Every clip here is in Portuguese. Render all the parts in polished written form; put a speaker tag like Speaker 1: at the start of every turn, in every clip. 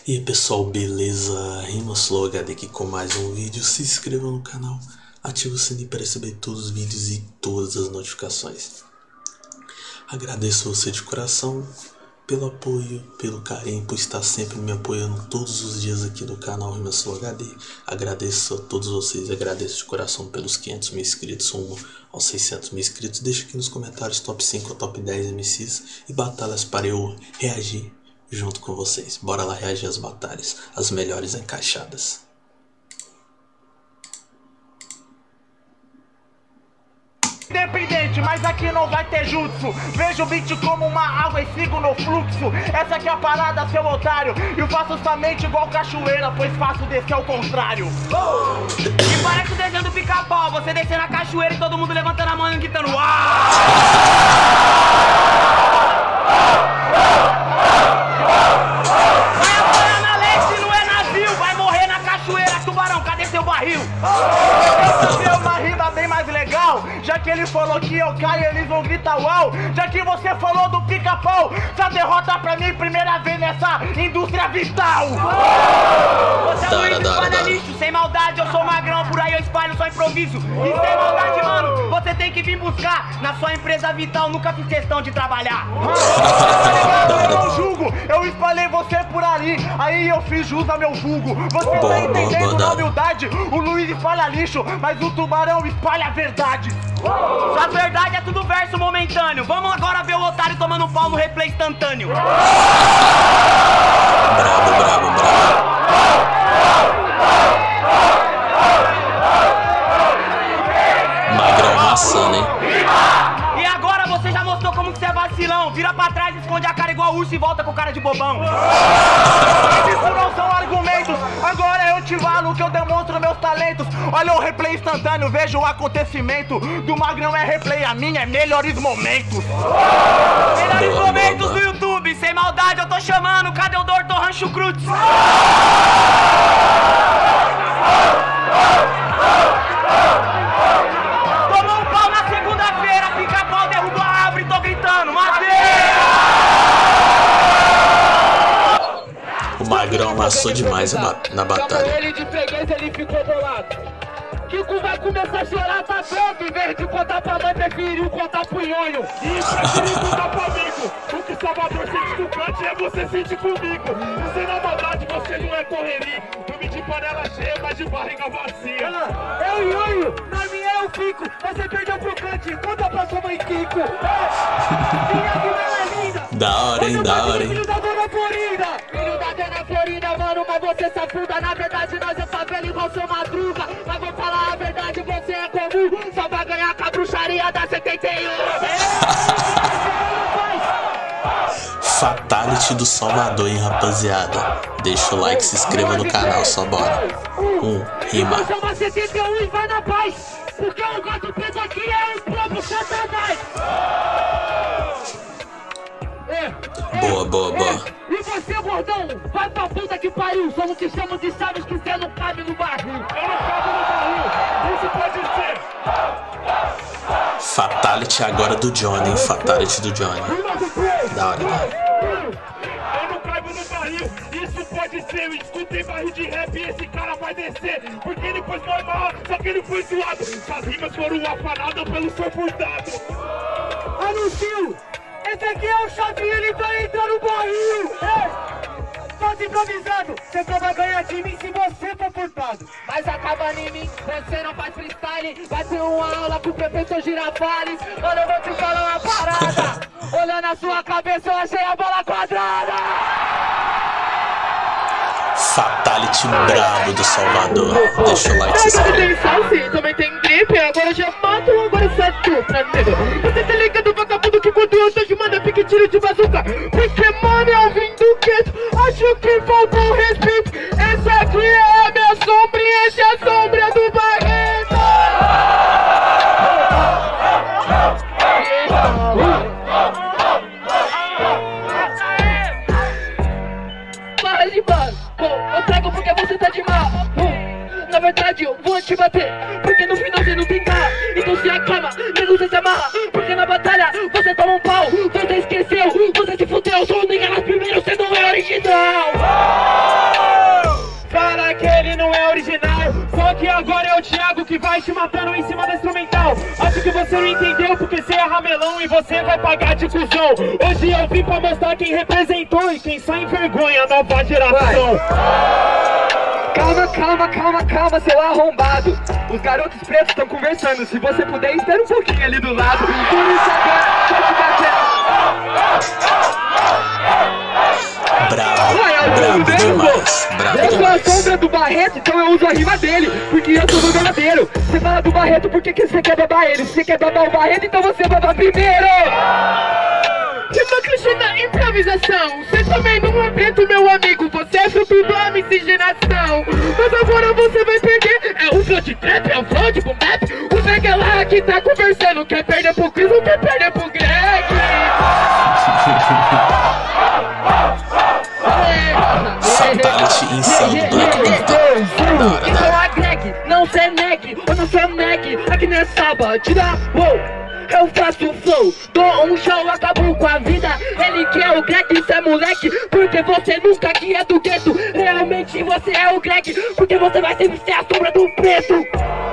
Speaker 1: E aí pessoal, beleza? RimaSlowHD aqui com mais um vídeo. Se inscreva no canal, ative o sininho para receber todos os vídeos e todas as notificações. Agradeço você de coração pelo apoio, pelo carinho, por estar sempre me apoiando todos os dias aqui no canal RimaSlowHD. Agradeço a todos vocês, agradeço de coração pelos 500 mil inscritos, rumo aos 600 mil inscritos. Deixa aqui nos comentários top 5 ou top 10 MCs e batalhas para eu reagir junto com vocês. Bora lá reagir às batalhas, as melhores encaixadas.
Speaker 2: Independente, mas aqui não vai ter jutsu. Vejo o beat como uma água e sigo no fluxo. Essa aqui é a parada, seu otário. Eu faço somente igual cachoeira, pois faço descer ao contrário. E parece o desenho do Pica-Pau, você descendo a cachoeira e todo mundo levantando a mão e gritando uau! Vai apanhar na leste, não é navio. Vai morrer na cachoeira, tubarão, cadê seu barril? Essa é uma rima bem mais legal. Já que ele falou que eu caio, eles vão gritar uau. Já que você falou do Pica-Pau, essa derrota pra mim, primeira vez nessa indústria vital. Você é o Luiz espalha lixo, sem maldade, eu sou magrão, por aí eu espalho só improviso. E sem maldade, mano, você tem que vir buscar. Na sua empresa vital, nunca fiz questão de trabalhar. Eu não julgo, eu espalhei você por ali, aí eu fiz jus a meu vulgo. Você tá entendendo na humildade? O Luiz espalha lixo, mas o tubarão espalha a verdade. A verdade é tudo verso momentâneo. Vamos agora ver o otário tomando pau no replay instantâneo.
Speaker 1: Bravo, bravo, bravo. Magrão maçã, hein?
Speaker 2: E agora você já mostrou como que você é vacilão. Vira pra trás, esconde a cara igual urso e volta com cara de bobão. Isso não são argumentos. Agora eu te falo que eu demonstro meus talentos. Olha o replay instantâneo, veja o acontecimento. Do Magrão é replay, a minha é melhores momentos. Melhores momentos do YouTube, sem maldade eu tô chamando. Cadê o Dr. Rancho Cruz? Tomou um pau na segunda-feira, Pica-Pau derrubou a árvore, tô gritando, matei!
Speaker 1: O Magrão amassou demais na batalha.
Speaker 3: Ele de freguês, ele ficou bolado. Kiko vai começar a chorar, tá pronto. Em vez de contar pra mãe, preferiu contar pro nhonho.
Speaker 4: Isso, preferiu contar pra amigo. O que Salvador sente com o Cante é você sente comigo. Você na maldade, você não é correria. Dorme de panela cheia, mas de barriga vazia.
Speaker 3: É o nhonho, na minha eu fico. Você perdeu pro Cante, conta pra sua mãe Kiko. Minha vida é linda.
Speaker 1: Da hora, hein, da hora, hein.
Speaker 3: Filho da Dona Florinda. Filho da Dona Florinda, mano, mas você se afunda. Na verdade, nós é favela igual seu Madruga. Mas vou falar a verdade, você é comum. Só vai ganhar com a bruxaria da 71.
Speaker 1: Fatality do Salvador, hein, rapaziada. Deixa o like, se inscreva no canal, só bora. Rima.
Speaker 3: Chama 71 e vai na paz. Porque o gato preso aqui é o próprio Satanás.
Speaker 1: Boa, boa, boa.
Speaker 3: E você, gordão, vai pra puta que pariu. Só não te chamo de chaves que você não cabe no barril.
Speaker 4: Eu não cabo no barril, isso pode ser.
Speaker 1: Fatality agora do Johnny, hein? Fatality do Johnny. Da hora, da hora.
Speaker 4: Eu não caibo no barril, isso pode ser. Eu escutei barril de rap e esse cara vai descer. Porque ele foi normal, só que ele foi zoado. Suas rimas foram afanadas pelo seu furtado.
Speaker 3: Anuncio! Esse aqui é o Chavinho, ele vai entrar no barril! Tô improvisando, você só vai ganhar de mim se você for furtado. Mas acaba em mim, você não faz freestyle. Vai ter uma aula com o professor Girafales. Olha, eu vou te falar uma parada. Olhando a sua cabeça, eu achei a bola quadrada.
Speaker 1: Fatality brabo do Salvador. Deixa o like, se inscreve.
Speaker 3: Salsi, também tem gripe, agora já mato, agora só tu pra mim. Você tá ligado, vagabundo, que quando eu tô de manda, pique tiro de bazuca. Porque, mano, eu vim do gueto, acho que faltou respeito. Essa aqui é a minha sombra e essa é a sombra do Barreto. Para de mano, eu trago porque você tá de mal. Na verdade eu vou te bater, porque no final você não tem cara. Então se acalma, nego você se amarra. Porque na batalha você toma um pau. Você esqueceu, você se fudeu. Sou o nigga nas primeiras, você não é original. que agora é o Thiago que vai te matando em cima da instrumental. Acho que você não entendeu porque você é ramelão e você vai pagar de cuzão. Hoje eu vim pra mostrar quem representou e quem só envergonha a nova geração.
Speaker 5: Calma, seu arrombado. Os garotos pretos estão conversando. Se você puder, espera um pouquinho ali do lado. Por isso agora,
Speaker 1: Bravo demais.
Speaker 5: Eu sou a sombra do Barreto, então eu uso a rima dele, porque eu sou verdadeiro. Você fala do Barreto porque que você quer babar ele. Se você quer babar o Barreto, então você baba primeiro.
Speaker 3: Tipo clichê da improvisação. Você também não é preto, meu amigo. Você é fruto da miscigenação. Mas agora você vai perder. É o flow de trap, é o flow de boom bap. O Greg é lá que tá conversando. Quer perder pro Chris ou quer perder pro Greg?
Speaker 1: Fatality insano do Black Panther.
Speaker 5: Então agregue, não se negue, ou não se negue. Aqui nessa batida, eu faço flow, dou um show, acabo com a vida. Ele que é o Greg, isso é moleque, porque você nunca que é do gueto. Realmente você é o Greg, porque você vai sempre ser a sombra do preto.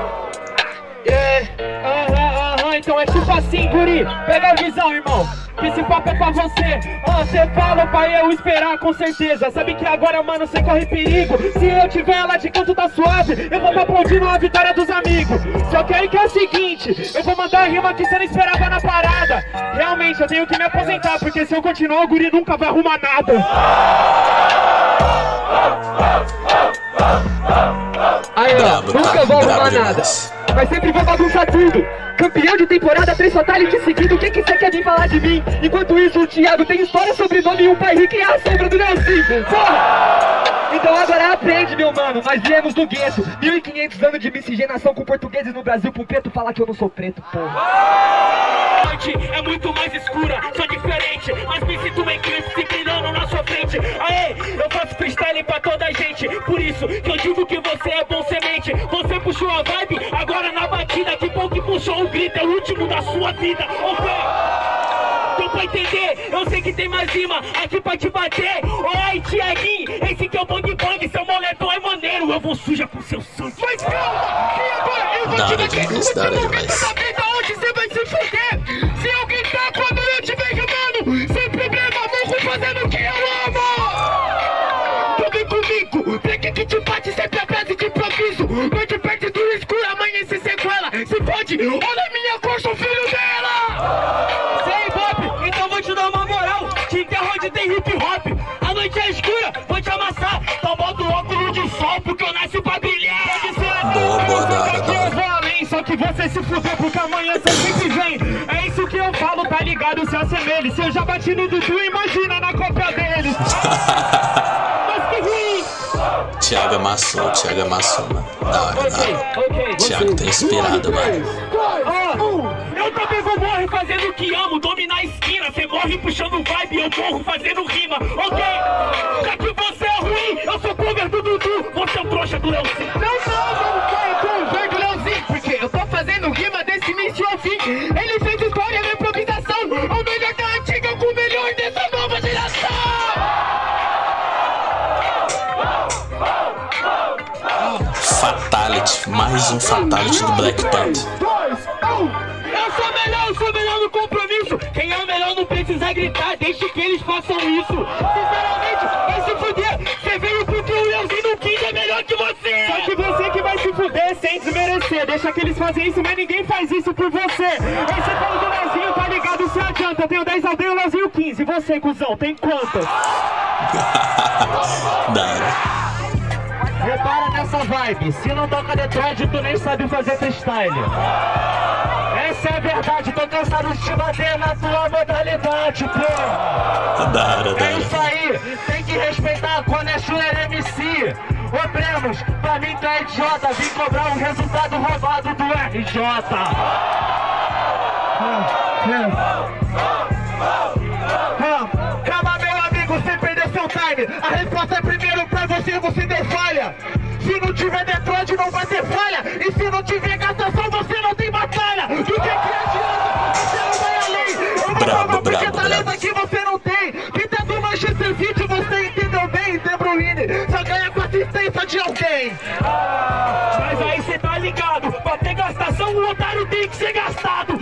Speaker 3: Então é tipo assim, guri, pega a visão, irmão. Que esse papo é pra você. Você fala pra eu esperar com certeza. Sabe que agora, mano, você corre perigo. Se eu tiver lá de canto tá suave, eu vou tá aplaudindo a vitória dos amigos. Só que aí que é o seguinte, eu vou mandar a rima que você não esperava na parada. Realmente, eu tenho que me aposentar, porque se eu continuar, o guri nunca vai arrumar nada.
Speaker 5: Aí, ó, nunca vou arrumar nada. Mas sempre vou bagunçar tudo. Campeão de temporada, 3 fatality seguido. Quem que você quer vir falar de mim? Enquanto isso, o Thiago tem história, sobrenome e um pai rico e a sombra do Nelson. Porra! Então agora aprende, meu mano. Nós viemos do gueto. 1500 anos de miscigenação com portugueses no Brasil. Com preto falar que eu não sou preto, porra.
Speaker 3: Noite é muito mais escura, sou diferente, mas me sinto bem crescido se brilhando na sua frente. Aê, eu faço freestyle pra toda a gente. Por isso que eu digo que você é bom semente. Você puxou a vibe, agora na batida. Que bom que puxou o grito, é o último da sua vida. Deu pra entender, eu sei que tem mais rima aqui pra te bater. Oi, Thiaguinho, esse que é o bang bang. Seu moletom é maneiro, eu vou suja com seu sangue. Mas calma, que agora eu vou te bater.
Speaker 1: Da hora demais.
Speaker 3: Saber da onde você vai se fuder. Se alguém tá quando eu te vejo, mano, sem problema, morro fazendo o que eu amo. Tô bem comigo, break que te bate sempre a base de improviso. Noite perto do escuro, amanhã se sequela. Se pode, olha minha cor, sou filho dela. Sei, Bob, então vou te dar uma moral. Te enterro onde tem hip hop. A noite é escura, vou te amassar. Então bota o óculos de sol, porque eu nasci pra brilhar. Pode ser
Speaker 1: Boa, da hora.
Speaker 3: Só que você se fudeu porque amanhã você sempre vem. É isso que eu falo, tá ligado? Se assemelhe. Se eu já bati no Dudu, imagina na cópia dele. Mas que ruim.
Speaker 1: Thiago amassou, mano. Da hora. Thiago tá inspirado, mano.
Speaker 3: Eu também vou morrer fazendo o que amo. Dominar a esquina, você morre puxando vibe. Eu morro fazendo rima, ok? Já que você é ruim, eu sou cover do Dudu. Você é o trouxa do Leozinho. Não, vem do Leozinho, porque eu tô fazendo rima desse início ao fim. Ele fez história na improvisação. O melhor da antiga com o melhor dessa nova geração.
Speaker 1: Fatality, mais um Fatality do Black Panther.
Speaker 3: Eu sou melhor no compromisso. Quem é o melhor não precisa gritar, deixe que eles façam isso. Sinceramente, vai se fuder. Você veio porque o Leozinho no King é melhor que você. Só que você que vai se fuder sem desmerecer. Deixa que eles fazem isso, mas ninguém faz isso por você. Esse pau do Leozinho, tá ligado, se adianta. Eu tenho 10 aldeias, o Leozinho 15. Você, cuzão, tem quantas?
Speaker 1: Da hora.
Speaker 3: Repara nessa vibe, se não toca Detroit, tu nem sabe fazer freestyle. Essa é a verdade, tô cansado de te bater na tua modalidade, pô.
Speaker 1: Da hora.
Speaker 3: É isso aí, tem que respeitar quando é Shuler MC. Ô Bremos, pra mim tu é idiota, vim cobrar um resultado roubado do RJ. Calma, meu amigo, você perdeu seu time. A resposta é primeiro pra você, você deu falha. Se não tiver Detroit, não vai ter falha. E se não tiver gastação, você não tem batalha. Do que adianta? Você não vai além. Eu vou falar porque talento aqui você não tem. Quem tá do Manchester City, você entendeu bem. De Bruyne só ganha com assistência de alguém. Mas aí
Speaker 4: otário tem que ser gastado.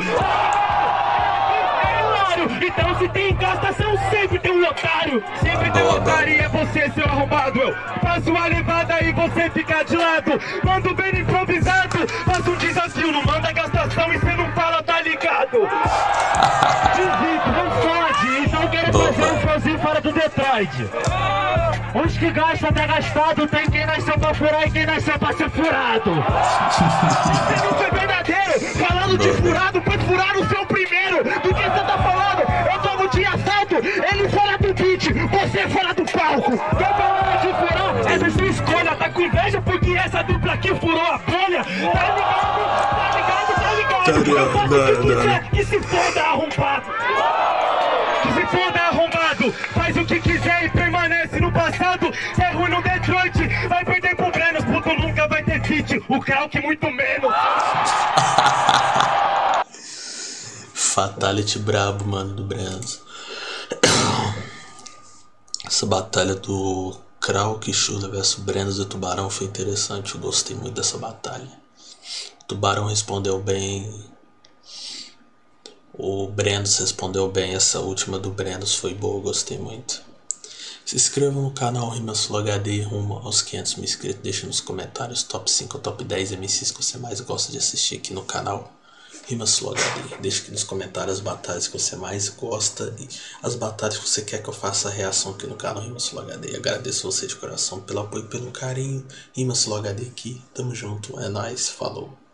Speaker 4: Então se tem gastação, sempre tem um otário. Sempre tem um otário e é você, seu arrombado. Eu faço uma levada e você fica de lado. Mando bem improvisado, faço um desafio. Não manda gastação e cê não fala, tá ligado?
Speaker 3: Dizito, não fode. Então eu quero fazer um showzinho fora do Detroit. Os que gastam tá gastado. Tem quem nasceu pra furar e quem nasceu pra ser furado.
Speaker 4: Você não foi verdadeiro. Falando de furado, foi furar o seu primeiro. Do que você tá falando? Eu tomo de assalto. Ele fora do beat, você fora do palco.
Speaker 3: Quer falar de furar?
Speaker 4: Essa é sua escolha. Tá com inveja porque essa dupla aqui furou a bolha. Tá ligado? Tá ligado? Tá ligado? Eu faço o que quiser. Que se foda, arrombado. Que se foda, arrombado. Faz o que quiser e permanece no passado. Se é ruim no Detroit, vai perder pro Brenos. Puto nunca vai ter feat. O Krauk muito menos.
Speaker 1: Fatality brabo, mano, do Brenos. Essa batalha do Krauk, Chula vs Brenos e Tubarão foi interessante. Eu gostei muito dessa batalha. O Tubarão respondeu bem. O Brenos respondeu bem. Essa última do Brenos foi boa, eu gostei muito. Se inscreva no canal Rimas Flow HD rumo aos 500 mil inscritos. Deixa nos comentários top 5 ou top 10 MCs que você mais gosta de assistir aqui no canal Rimas Flow HD. Deixa aqui nos comentários as batalhas que você mais gosta e as batalhas que você quer que eu faça reação aqui no canal Rimas Flow HD. Agradeço você de coração pelo apoio e pelo carinho. Rimas Flow HD aqui, tamo junto, é nóis, falou.